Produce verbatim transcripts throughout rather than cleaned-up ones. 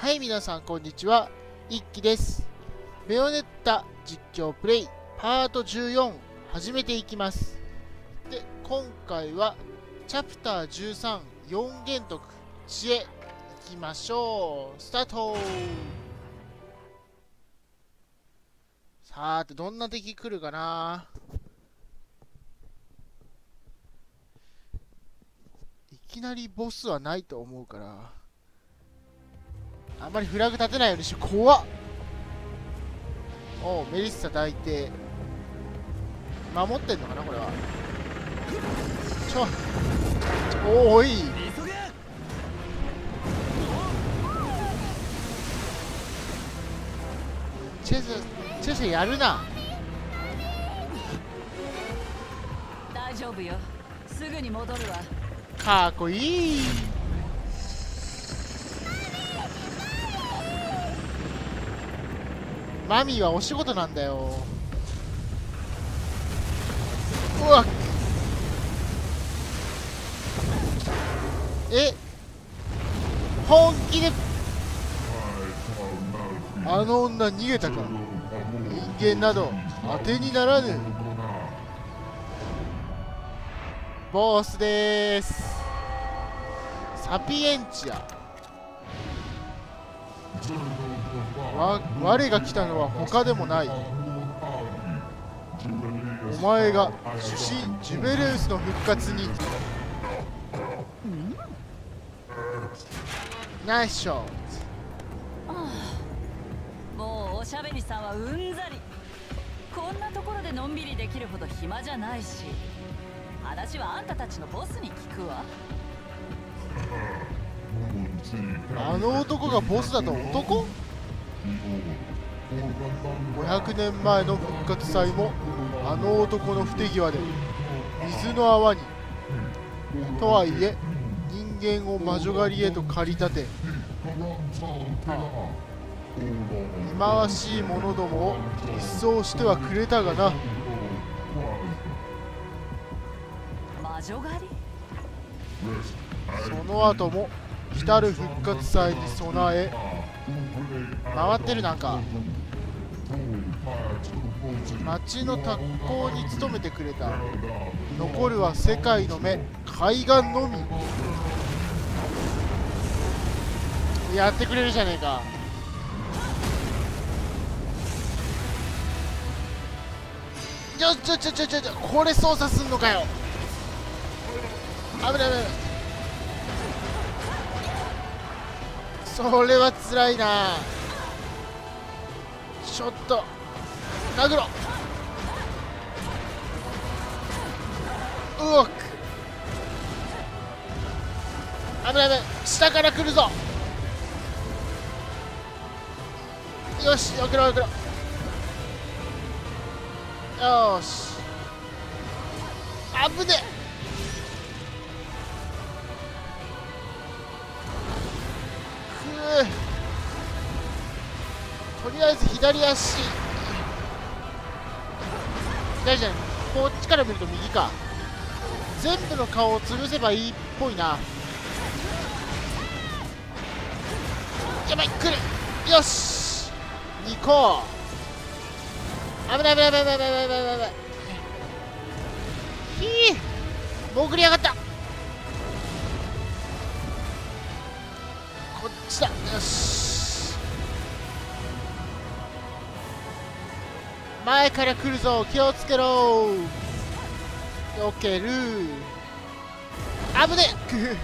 はい、皆さんこんにちは、一輝です。ベヨネッタ実況プレイパートじゅうよん始めていきます。で、今回はチャプターじゅうさん、よん元徳知恵いきましょう。スタート。さーて、どんな敵来るかな。いきなりボスはないと思うからあんまりフラグ立てないようにしよう。怖っ。おう、メリッサ大帝守ってんのかなこれは。ちょおーいチェスチェスやるな。 大丈夫よ、すぐに戻るわ。 かっこいい。マミーはお仕事なんだよ。うわっ、え本気であの女逃げたか。人間など当てにならぬ。ボスでーす。サピエンチア。わ我が来たのは他でもない。お前が主神ジュベレウスの復活に。ナイスショット。 もうおしゃべりさんはうんざり。こんなところでのんびりできるほど暇じゃないし、話はあんたたちのボスに聞くわ。 あの男がボスだと。男ごひゃくねんまえの復活祭もあの男の不手際で水の泡に。とはいえ人間を魔女狩りへと駆り立て、忌まわしい者どもを一掃してはくれたがな。 魔女狩り。 その後も来たる復活祭に備え回ってる。なんか町の達行に努めてくれた。残るは世界の目、海岸のみ。やってくれるじゃねえか。ちょちょちょちょちょちょ、これ操作すんのかよ。危ない危ない。それはつらいな。ちょっと殴ろう。うおっ、危ない危ない。下から来るぞ。よし、よけろよけろ。よし、危ねえ。とりあえず左足、左じゃない、こっちから見ると右か。全部の顔を潰せばいいっぽいな。やばい、来る。よし、行こう。危ない危ない危ない危ない危ない危ない危ない。ひー、潜りやがった。こっちだ。よし、前から来るぞ、気をつけろ。よける。危ねえ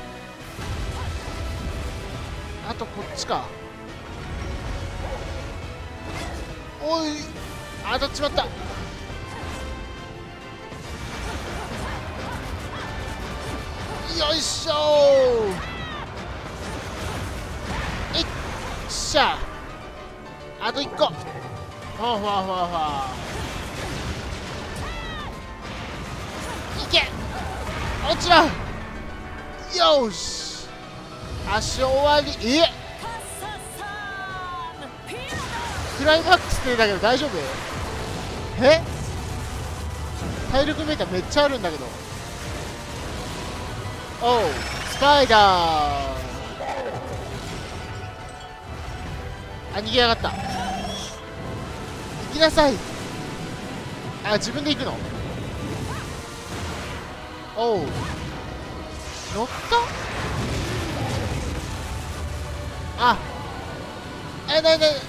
あとこっちか。おい、当たっちまった。よいしょー。いっしゃ、あといっこ。ほわほわほわほわ。いけ、落ちろ。よし、足終わり。えっ、クライマックスってだけど大丈夫？え、体力メーターめっちゃあるんだけど。おう、スパイダー。 あ、逃げやがった。行きなさい。あ、自分で行くの。おう、乗った。あえなになに、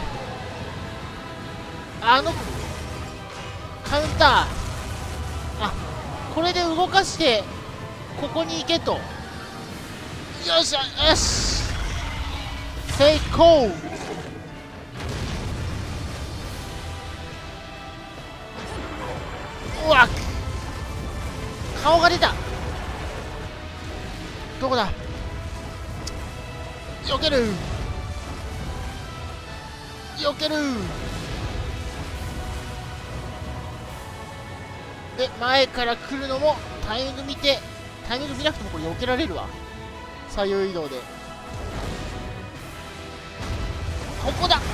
あのカウンター、あ、これで動かしてここに行けと。よっしゃ、よし、成功。うわっ、顔が出た。どこだ。避ける、避ける。で、前から来るのもタイミング見て、タイミング見なくてもこれ避けられるわ。左右移動で。ここだ。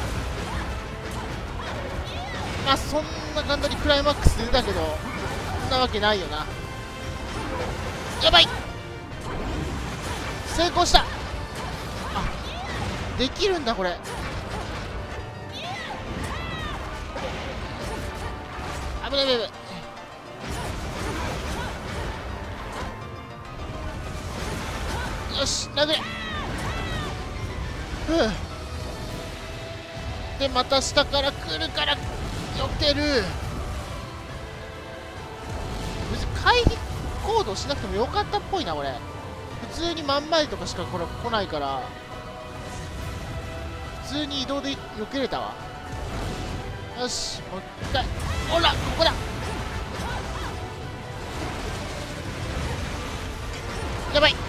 まあそんな簡単にクライマックスで出たけど、そんなわけないよな。やばい、成功した。あ、できるんだこれ。危ない危ない危ない。よし、殴れ。ふう。でまた下から来るから避ける。別に回避行動しなくてもよかったっぽいなこれ。普通に真ん前とかしかこれ来ないから普通に移動で避けれたわ。よし、もう一回。ほら、ここだ。やばい、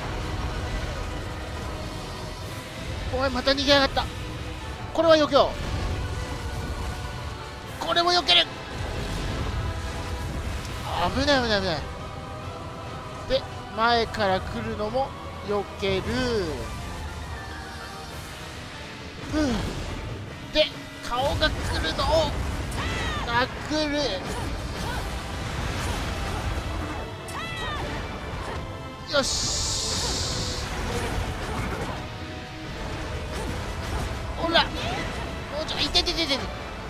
お前また逃げやがった。これは避けよう。これも避ける。危ない危ない危ない。で前から来るのも避ける。ふう。で顔が来るのを殴る。よし、ほら、もうちょい、いててててて。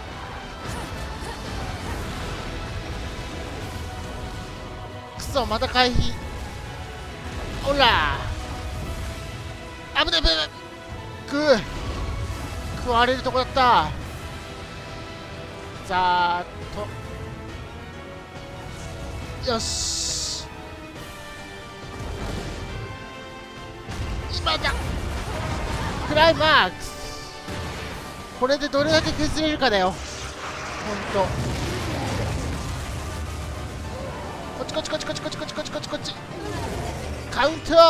くそ、また回避。ほら、危ない危ない危ない。く食われるとこだった。ざーっと、よし、今だ。クライマックス。これでどれだけ削れるかだよ。ほんと。こっちこっちこっちこっちこっちこっちこっちこっちこっち。カウンター。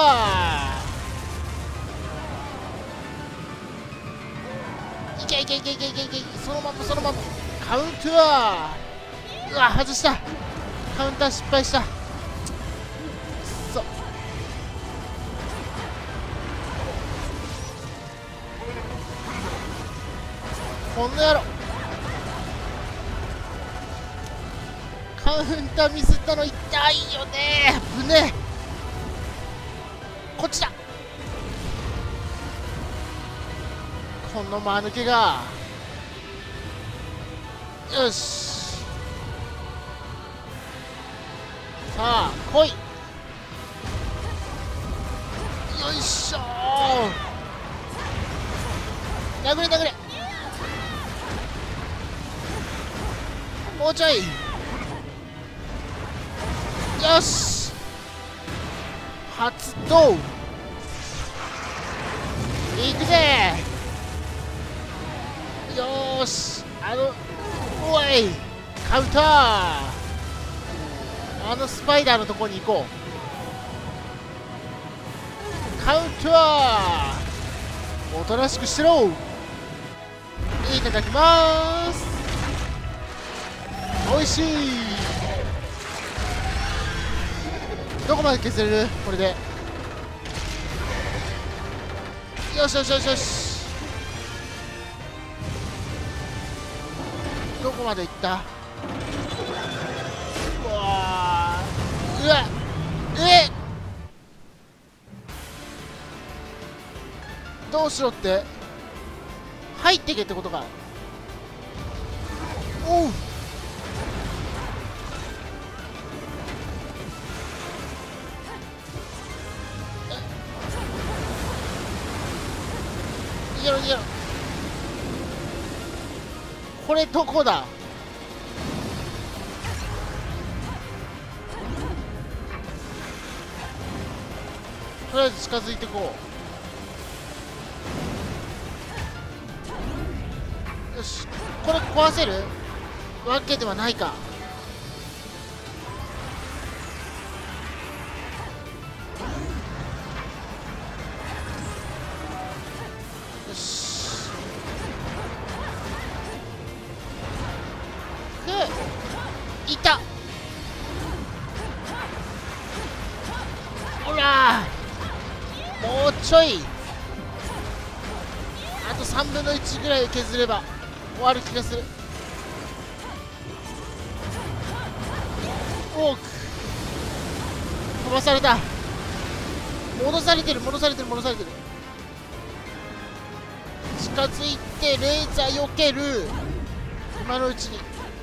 いけいけいけいけいけいけ。そのままそのまま。カウンター。うわ、外した。カウンター失敗した。くそ。この野郎。カウンターミスったの痛いよね。ぶね。こっちだ。この間抜けが。よし、さあ来い。よいしょー。殴れ殴れ。もうちょい。よし、発動。いくぜ。よーし、あのおい、カウンター。あのスパイダーのとこに行こう。カウンター。おとなしくしてろ。いただきまーす。おいしい。どこまで削れるこれで。よしよしよしよし。どこまで行った。うわー、うわっ、えっ、どうしろって。 入ってけってことか。おう、逃げろ逃げろ。これどこだ。とりあえず近づいてこう。よし、これ壊せるわけではないか。よし、ふいた。ほらー、もうちょい、あとさんぶんのいちぐらい削れば終わる気がする。おお、飛ばされた。戻されてる戻されてる戻されてる。近づいてレーザー避ける。今のうちに。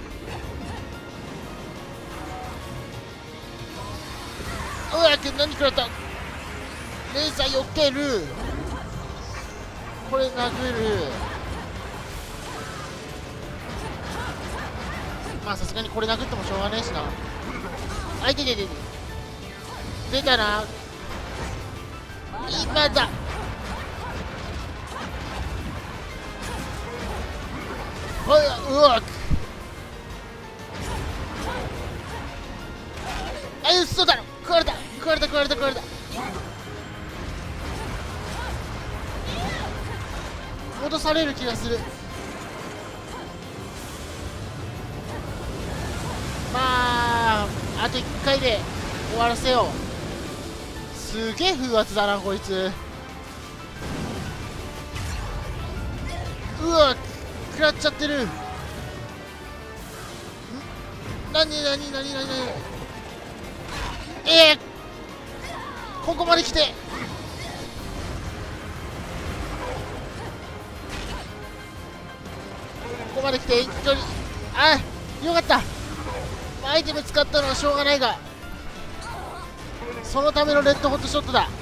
うわっ、何食らった。レーザー避ける。これ殴る。まあさすがにこれ殴ってもしょうがねえしな。あいてててて出たな。今だ。うわっ、あ、嘘だろ。食われた食われた食われた食われた。戻される気がする。まああといっかいで終わらせよう。すげえ風圧だなこいつ。うわ、食らっちゃってる。ん、なになになになになに。えー、ここまで来て。ここまで来て遠距離。あ、よかった。アイテム使ったのはしょうがないが、そのためのレッドホットショットだ。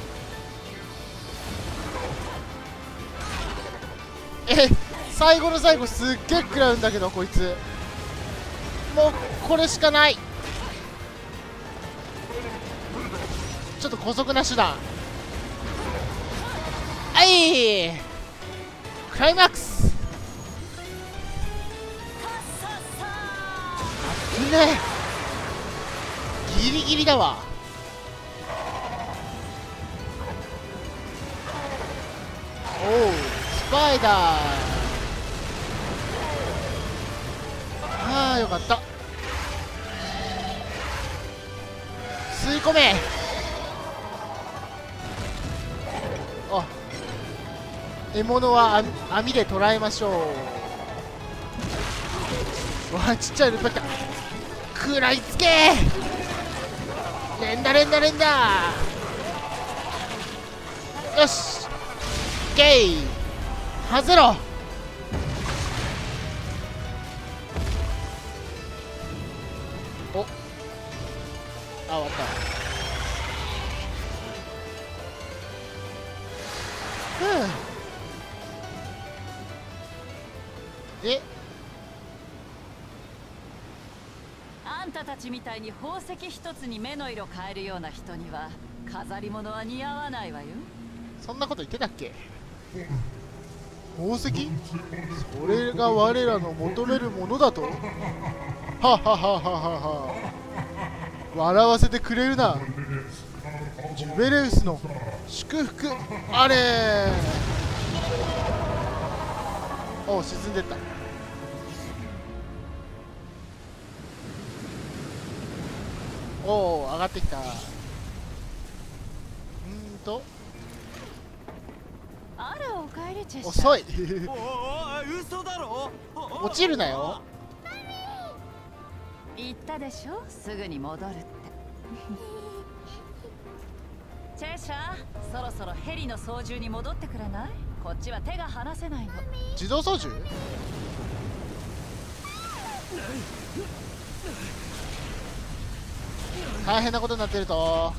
え、最後の最後すっげえ食らうんだけどこいつ。もうこれしかない。ちょっと姑息な手段。はい、クライマックス。危ねえ、ギリギリだわ。おう、スパイダー。ああよかった。吸い込め。あ、獲物は網網で捕らえましょう。わあ、ちっちゃいルパッタ。食らいつけ。連打連打連打。よし、ゲイ外ろ。お、あ、終わった。ふう。で、 あんたたちみたいに宝石一つに目の色変えるような人には飾り物は似合わないわよ。 そんなこと言ってたっけ。宝石、それが我らの求めるものだと。はははははは。笑わせてくれるな。ジュベレウスの祝福あれー。おう、沈んでった。おお、上がってきた。うーんとあら、おかえりチェッシャー。 遅い。 おお、嘘だろ。 落ちるなよ。 言ったでしょ、すぐに戻るってチェッシャー、そろそろヘリの操縦に戻ってくれない？ こっちは手が離せないの。 自動操縦？大変なことになってると。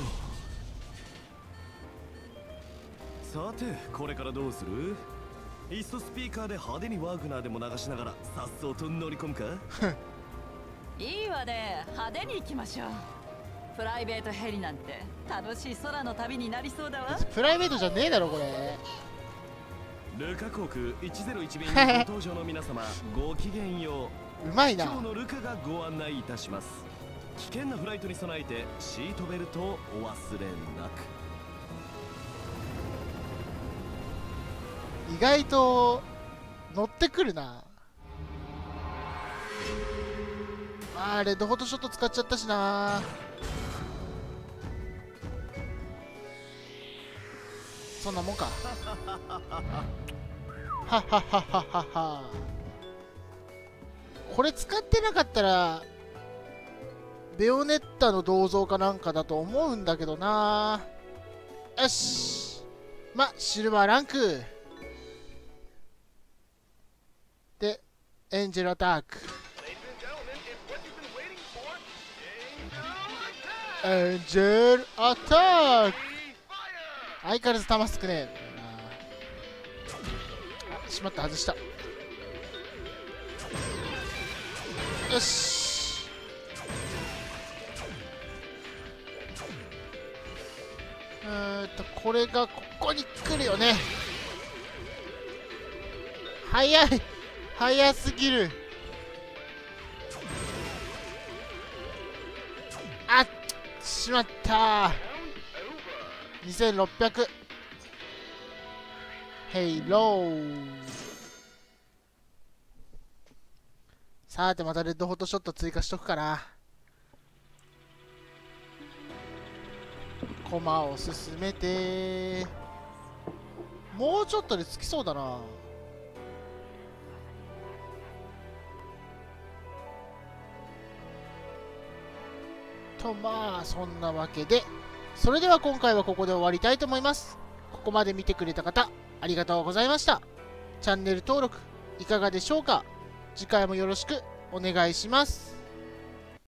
さてこれからどうする？いっそスピーカーで派手にワーグナーでも流しながらさっそうと乗り込むか？ いいわね、派手に行きましょう。プライベートヘリなんて楽しい空の旅になりそうだわ。 プライベートじゃねえだろこれ。 ルカ航空いちゼロいち便にご搭乗の皆様ごきげんよう。 うまいな。 今日のルカがご案内いたします。危険なフライトに備えてシートベルトをお忘れなく。 意外と乗ってくるな。あーレッドホットショット使っちゃったしな。そんなもんか。はははははは。これ使ってなかったらベヨネッタの銅像かなんかだと思うんだけどな。よし、まシルバーランクでエンジェルアタック。エンジェルアタック。相変わらず弾少ねえんだよな。あ、しまった、外した。よし。うーんとこれがここに来るよね。早い、早すぎる。あっ、しまったー。にせんろっぴゃく。ヘイロー。さてまたレッドホットショット追加しとくかな。コマを進めて、もうちょっとでつきそうだな。とまあそんなわけで、それでは今回はここで終わりたいと思います。ここまで見てくれた方ありがとうございました。チャンネル登録いかがでしょうか。次回もよろしくお願いします。